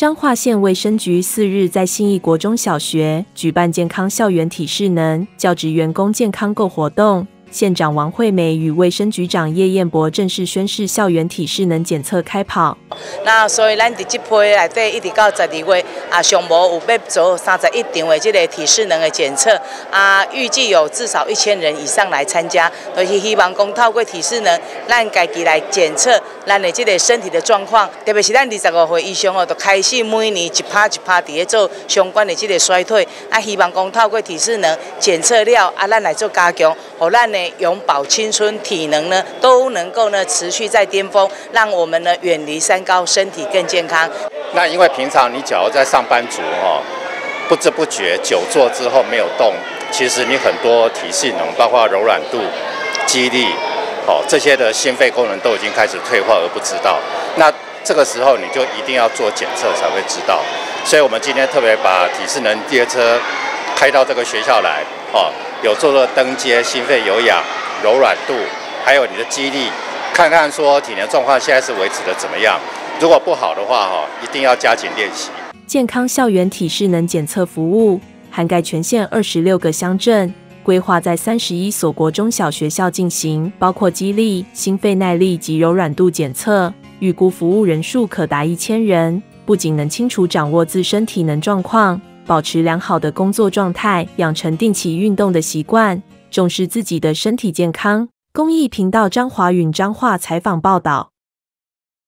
彰化县卫生局4日在信义国中小学举办健康校园体适能教职员工健康购活动，县长王惠美与卫生局长叶彦博正式宣示校园体适能检测开跑。 那所以咱伫这批内底一直到12月上无有要做31场的这个体适能的检测预计有至少1000人以上来参加，就是希望讲透过体适能，咱家己来检测咱的这个身体的状况，特别是咱25岁以上就开始每年1%伫咧做相关的这个衰退，希望讲透过体适能检测了咱来做加强，让咱的永葆青春体能呢都能够呢持续在巅峰，让我们呢远离三高，身体更健康。 那因为平常你假如在上班族不知不觉久坐之后没有动，其实你很多体适能，包括柔软度、肌力，这些的心肺功能都已经开始退化而不知道。那这个时候你就一定要做检测才会知道。所以我们今天特别把体适能列车开到这个学校来，有做登阶、心肺有氧、柔软度，还有你的肌力，看看说体能状况现在是维持的怎么样。如果不好的话，一定要加紧练习。 健康校园体适能检测服务涵盖全县26个乡镇，规划在31所国中小学校进行，包括肌力、心肺耐力及柔软度检测。预估服务人数可达1000人，不仅能清楚掌握自身体能状况，保持良好的工作状态，养成定期运动的习惯，重视自己的身体健康。公益频道张华允彰化采访报道。